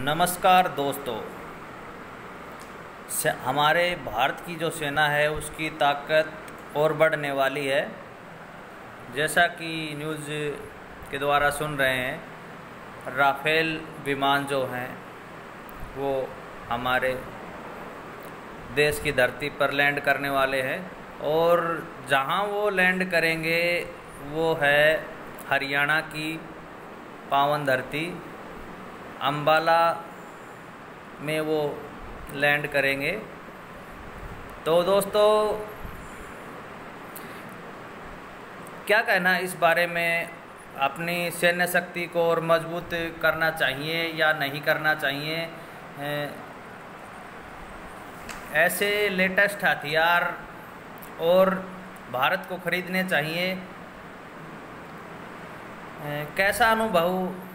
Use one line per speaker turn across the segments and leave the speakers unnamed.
नमस्कार दोस्तों। हमारे भारत की जो सेना है उसकी ताकत और बढ़ने वाली है। जैसा कि न्यूज़ के द्वारा सुन रहे हैं, राफेल विमान जो हैं वो हमारे देश की धरती पर लैंड करने वाले हैं और जहां वो लैंड करेंगे वो है हरियाणा की पावन धरती अंबाला में वो लैंड करेंगे। तो दोस्तों, क्या कहना इस बारे में? अपनी सैन्य शक्ति को और मजबूत करना चाहिए या नहीं करना चाहिए? ऐसे लेटेस्ट हथियार और भारत को खरीदने चाहिए। कैसा अनुभव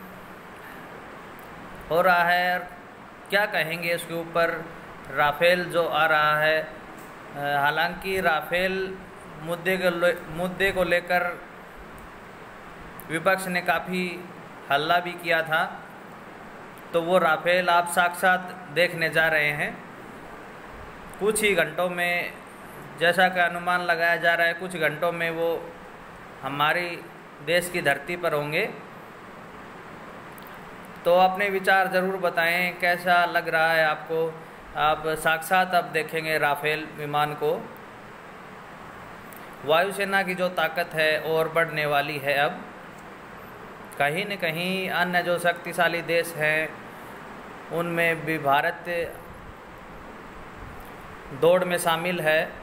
हो रहा है, क्या कहेंगे उसके ऊपर? राफेल जो आ रहा है, हालांकि राफेल मुद्दे को लेकर विपक्ष ने काफ़ी हल्ला भी किया था, तो वो राफेल आप साक्षात देखने जा रहे हैं। कुछ ही घंटों में, जैसा कि अनुमान लगाया जा रहा है, कुछ घंटों में वो हमारी देश की धरती पर होंगे। तो अपने विचार ज़रूर बताएं, कैसा लग रहा है आपको? आप साक्षात अब देखेंगे राफेल विमान को। वायुसेना की जो ताकत है और बढ़ने वाली है। अब कहीं न कहीं अन्य जो शक्तिशाली देश हैं उनमें भी भारत दौड़ में शामिल है।